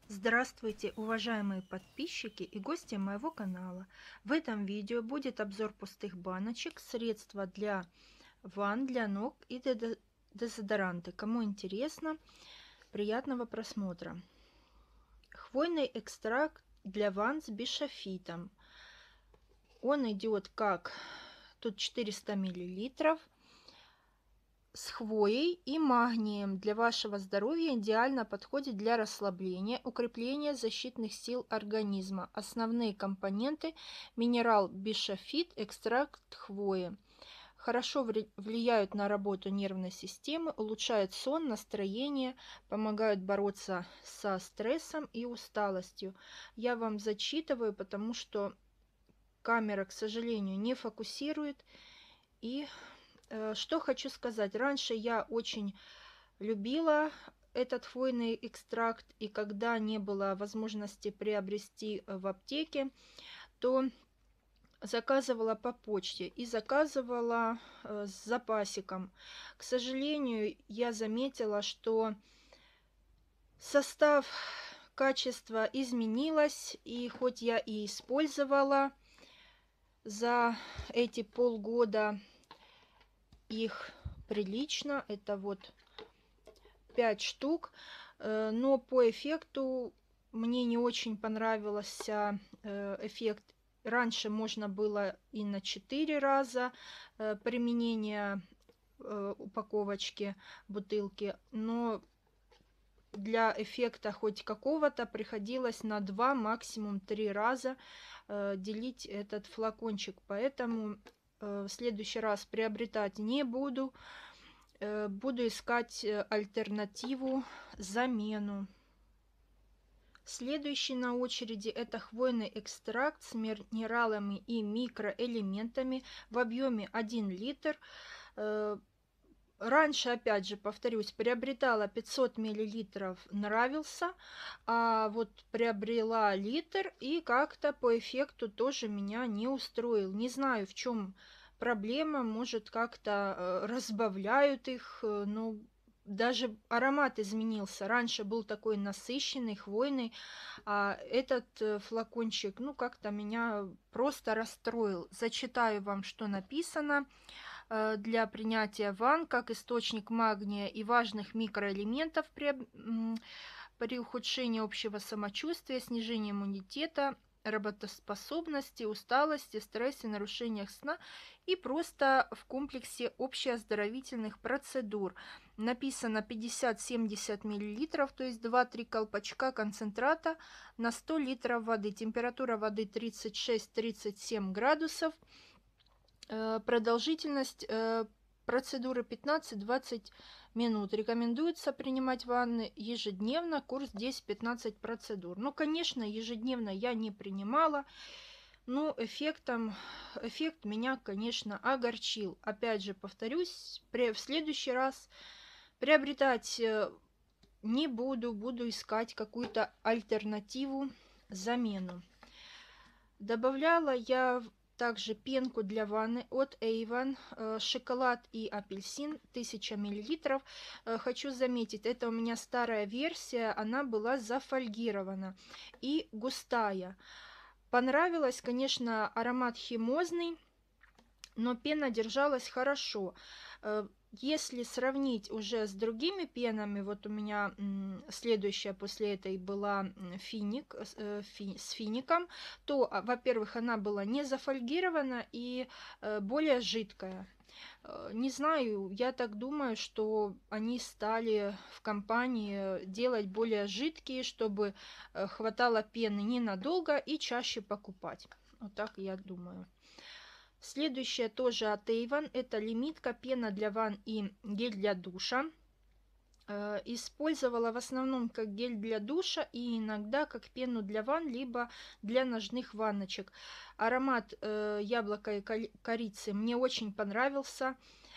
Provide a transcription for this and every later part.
Здравствуйте, уважаемые подписчики и гости моего канала. В этом видео будет обзор пустых баночек, средства для ванн, для ног и дезодоранты. Кому интересно, приятного просмотра. Хвойный экстракт для ванн с бишофитом. Он идет как тут 400 мл. С хвоей и магнием для вашего здоровья идеально подходит для расслабления, укрепления защитных сил организма. Основные компоненты: минерал бишофит, экстракт хвои. Хорошо влияют на работу нервной системы, улучшают сон, настроение, помогают бороться со стрессом и усталостью. Я вам зачитываю, потому что камера, к сожалению, не фокусирует. И что хочу сказать. Раньше я очень любила этот хвойный экстракт, и когда не было возможности приобрести в аптеке, то заказывала по почте и заказывала с запасиком. К сожалению, я заметила, что состав, качество изменилось, и хоть я и использовала за эти полгода их прилично, это вот 5 штук, но по эффекту мне не очень понравился эффект. Раньше можно было и на 4 раза применение упаковочки, бутылки, но для эффекта хоть какого-то приходилось на 2, максимум 3 раза делить этот флакончик, поэтому в следующий раз приобретать не буду. Буду искать альтернативу, замену. Следующий на очереди это хвойный экстракт с минералами и микроэлементами в объеме 1 литр. Раньше, опять же, повторюсь, приобретала 500 миллилитров, нравился, а вот приобрела литр и как-то по эффекту тоже меня не устроил. Не знаю, в чем проблема, может, как-то разбавляют их, ну, даже аромат изменился. Раньше был такой насыщенный, хвойный, а этот флакончик, ну, как-то меня просто расстроил. Зачитаю вам, что написано. Для принятия ванн как источник магния и важных микроэлементов при ухудшении общего самочувствия, снижении иммунитета, работоспособности, усталости, стрессе, нарушениях сна и просто в комплексе общеоздоровительных процедур. Написано 50-70 мл, то есть 2-3 колпачка концентрата на 100 литров воды. Температура воды 36-37 градусов. Продолжительность процедуры 15-20 минут. Рекомендуется принимать ванны ежедневно, курс 10-15 процедур. Ну, конечно, ежедневно я не принимала, но эффект меня, конечно, огорчил. Опять же, повторюсь, в следующий раз приобретать не буду, буду искать какую-то альтернативу, замену. Добавляла я также пенку для ванны от Avon, шоколад и апельсин, 1000 мл. Хочу заметить, это у меня старая версия, она была зафольгирована и густая. Понравилось, конечно, аромат химозный, но пена держалась хорошо. Если сравнить уже с другими пенами, вот у меня следующая после этой была финик, с фиником, то, во-первых, она была не зафольгирована и более жидкая. Не знаю, я так думаю, что они стали в компании делать более жидкие, чтобы хватало пены ненадолго и чаще покупать. Вот так я думаю. Следующая тоже от Avon. Это лимитка, пена для ванн и гель для душа. Использовала в основном как гель для душа и иногда как пену для ванн, либо для ножных ванночек. Аромат яблока и корицы мне очень понравился.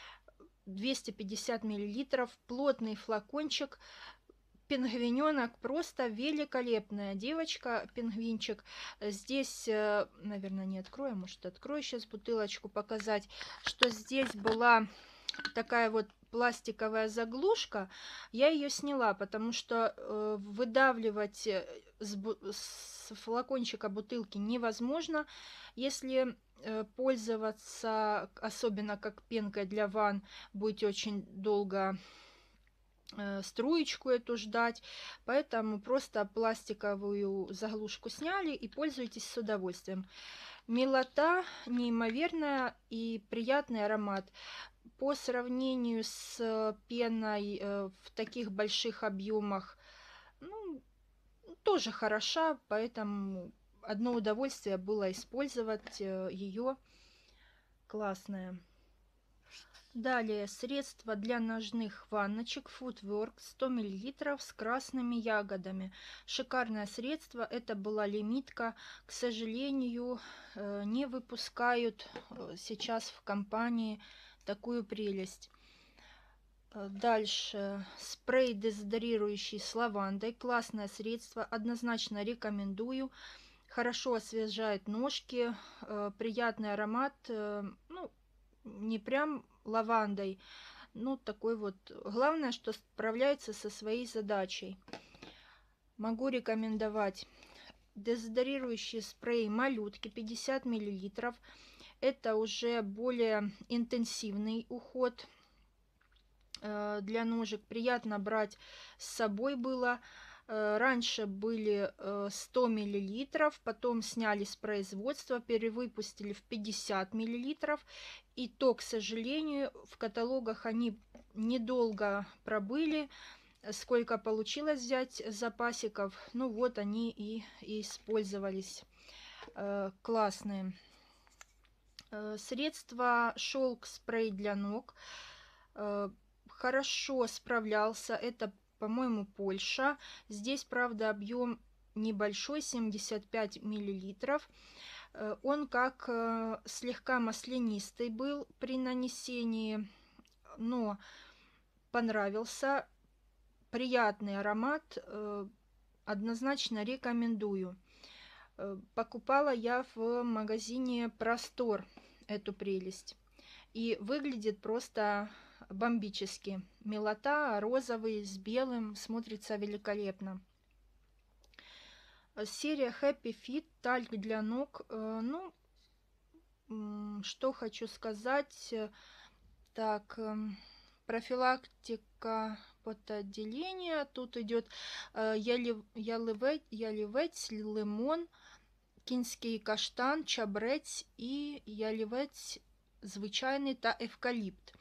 250 мл, плотный флакончик. Пингвиненок просто великолепная девочка, пингвинчик. Здесь, наверное, не открою, может открою сейчас бутылочку, показать, что здесь была такая вот пластиковая заглушка, я ее сняла, потому что выдавливать с флакончика бутылки невозможно. Если пользоваться, особенно как пенкой для ванн, будете очень долго струечку эту ждать, поэтому просто пластиковую заглушку сняли и пользуйтесь с удовольствием. Милота неимоверная и приятный аромат. По сравнению с пеной в таких больших объемах, ну, тоже хороша, поэтому одно удовольствие было использовать ее. Классное. Далее средство для ножных ванночек Footwork 100 мл с красными ягодами. Шикарное средство. Это была лимитка. К сожалению, не выпускают сейчас в компании такую прелесть. Дальше спрей дезодорирующий с лавандой. Классное средство. Однозначно рекомендую. Хорошо освежает ножки. Приятный аромат. Ну, не прям лавандой, ну такой вот. Главное, что справляется со своей задачей. Могу рекомендовать дезодорирующий спрей малютки 50 мл. Это уже более интенсивный уход для ножек. Приятно брать с собой было. Раньше были 100 мл, потом сняли с производства, перевыпустили в 50 мл. И то, к сожалению, в каталогах они недолго пробыли. Сколько получилось взять запасиков, ну вот они и использовались. Классные. Средство шелк спрей для ног. Хорошо справлялся. Это, по-моему, Польша. Здесь, правда, объем небольшой, 75 мл. Он как слегка маслянистый был при нанесении, но понравился. Приятный аромат. Однозначно рекомендую. Покупала я в магазине Простор эту прелесть. И выглядит просто бомбически. Милота, розовый с белым, смотрится великолепно. Серия Happy Fit, тальк для ног. Ну, что хочу сказать. Так, профилактика потоотделения. Тут идет ялівець, лимон, кінський каштан, чабрець і ялівець звичайний та евкалипт.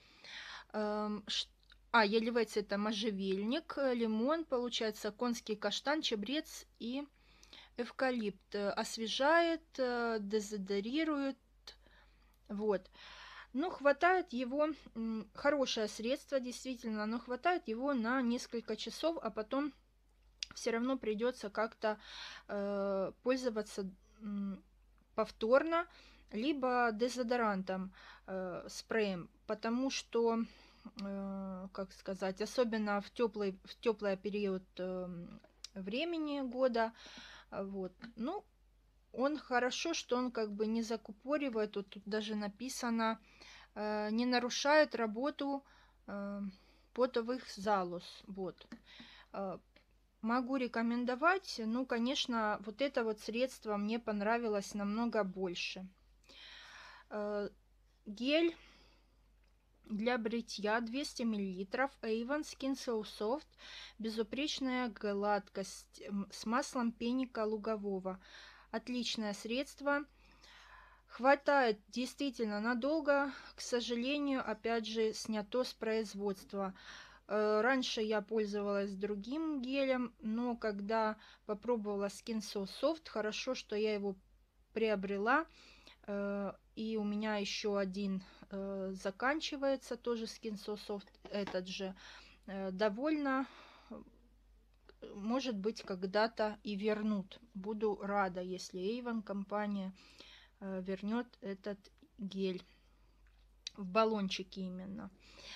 Ялівець это можжевельник, лимон, получается конский каштан, чабрец и эвкалипт. Освежает, дезодорирует. Вот. Ну, хватает его, хорошее средство, действительно, но хватает его на несколько часов, а потом все равно придется как-то пользоваться повторно, либо дезодорантом, спреем, потому что, как сказать, особенно в теплый период времени года, вот, ну, он хорошо, что он как бы не закупоривает, вот тут даже написано, не нарушает работу потовых залоз. Вот. Могу рекомендовать, ну, конечно, вот это вот средство мне понравилось намного больше. Гель для бритья 200 мл, Avon Skin So Soft, безупречная гладкость с маслом пеника лугового. Отличное средство. Хватает действительно надолго. К сожалению, опять же, снято с производства. Раньше я пользовалась другим гелем, но когда попробовала Skin So Soft, хорошо, что я его приобрела. И у меня еще один заканчивается, тоже Skin So Soft, этот же. Довольно, может быть, когда-то и вернут. Буду рада, если Avon компания вернет этот гель в баллончике именно.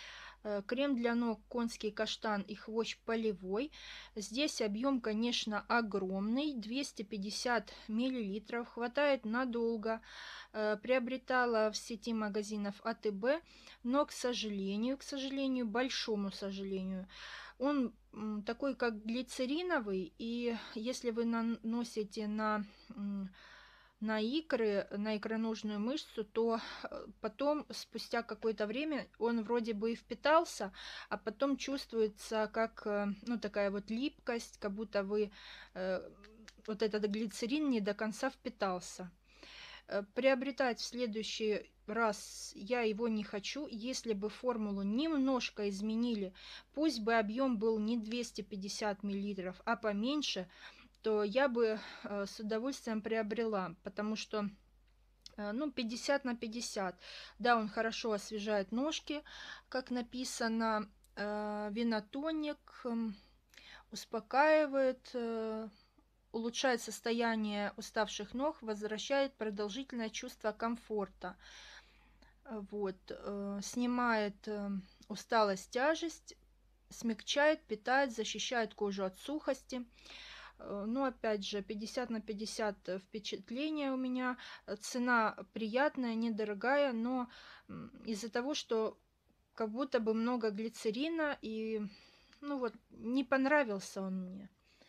Крем для ног конский каштан и хвощ полевой. Здесь объем, конечно, огромный, 250 миллилитров, хватает надолго. Приобретала в сети магазинов АТБ, но, к сожалению, большому сожалению, он такой, как глицериновый, и если вы наносите на икры, на икроножную мышцу, то потом, спустя какое-то время, он вроде бы и впитался, а потом чувствуется как, ну, такая вот липкость, как будто вы, вот этот глицерин не до конца впитался. Приобретать в следующий раз я его не хочу. Если бы формулу немножко изменили, пусть бы объем был не 250 миллилитров, а поменьше, то я бы с удовольствием приобрела, потому что, ну, 50 на 50. Да, он хорошо освежает ножки, как написано, венотоник, успокаивает, улучшает состояние уставших ног, возвращает продолжительное чувство комфорта. Вот, снимает усталость, тяжесть, смягчает, питает, защищает кожу от сухости. Ну, опять же, 50 на 50 впечатления у меня. Цена приятная, недорогая, но из-за того, что как будто бы много глицерина, и, ну вот, не понравился он мне.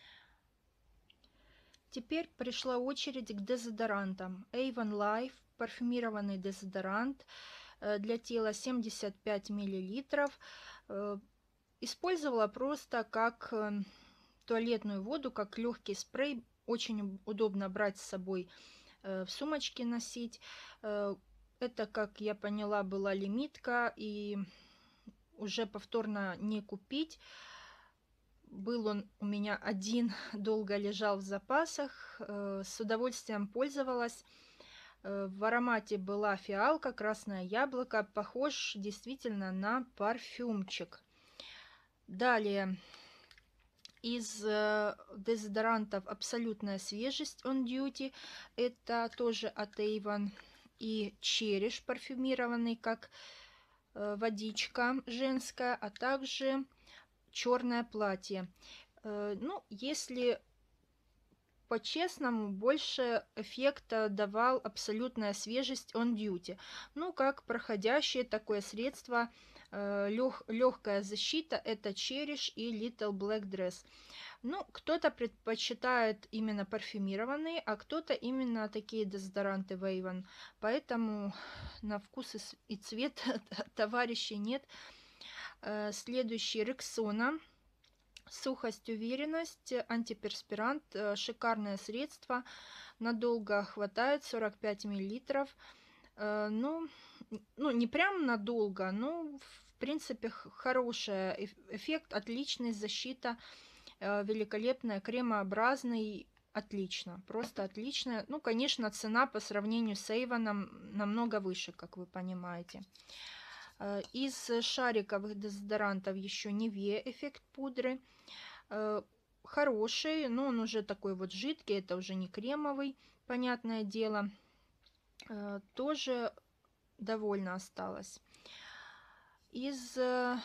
Теперь пришла очередь к дезодорантам. Avon Life, парфюмированный дезодорант для тела, 75 миллилитров. Использовала просто как туалетную воду, как легкий спрей. Очень удобно брать с собой, в сумочке носить. Это, как я поняла, была лимитка, и уже повторно не купить. Был он у меня один, долго лежал в запасах, с удовольствием пользовалась. В аромате была фиалка, красное яблоко, похож действительно на парфюмчик. Далее из дезодорантов абсолютная свежесть On Duty, это тоже от Avon, и череш парфюмированный, как водичка женская, а также черное платье. Ну, если по-честному, больше эффекта давал абсолютная свежесть On Duty. Ну, как проходящее такое средство, легкая защита, это Cherish и Little Black Dress. Ну, кто-то предпочитает именно парфюмированные, а кто-то именно такие дезодоранты Avon. Поэтому на вкус и цвет товарищей нет. Следующий Rexona. Сухость, уверенность, антиперспирант, шикарное средство, надолго хватает, 45 миллилитров. Ну, не прям надолго, но в принципе хороший эффект, отличный, защита великолепная, кремообразный, отлично, просто отлично. Ну, конечно, цена по сравнению с Avon намного выше, как вы понимаете. Из шариковых дезодорантов еще Nivea эффект пудры. Хороший, но он уже такой вот жидкий, это уже не кремовый, понятное дело. Тоже довольно осталось. Из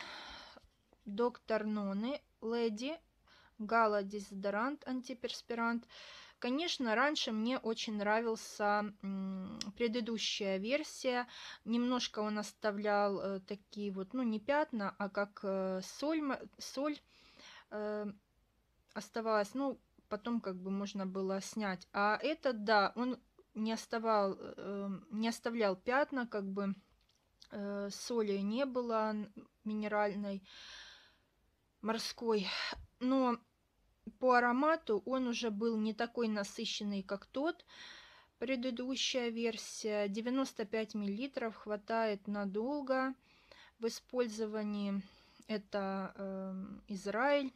Доктор Ноны Леди Гала дезодорант, антиперспирант. Конечно, раньше мне очень нравился предыдущая версия. Немножко он оставлял такие вот, ну, не пятна, а как соль оставалась. Ну, потом как бы можно было снять. А этот, да, он не оставлял пятна, как бы соли не было минеральной, морской. Но по аромату он уже был не такой насыщенный, как тот. Предыдущая версия, 95 миллилитров, хватает надолго в использовании. Это Израиль.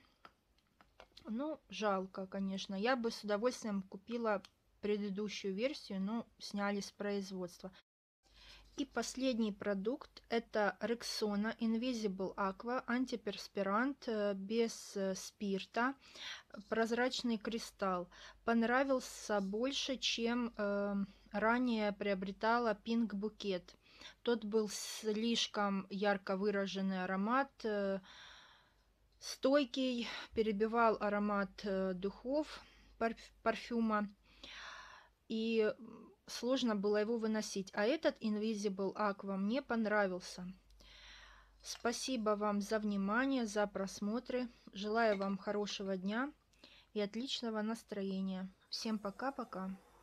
Ну, жалко, конечно. Я бы с удовольствием купила предыдущую версию, но сняли с производства. И последний продукт – это Rexona Invisible Aqua, антиперспирант без спирта, прозрачный кристалл. Понравился больше, чем ранее приобретала Pink Bouquet. Тот был слишком ярко выраженный аромат, стойкий, перебивал аромат духов, парфюма, и сложно было его выносить. А этот Invisible Aqua мне понравился. Спасибо вам за внимание, за просмотры. Желаю вам хорошего дня и отличного настроения. Всем пока-пока.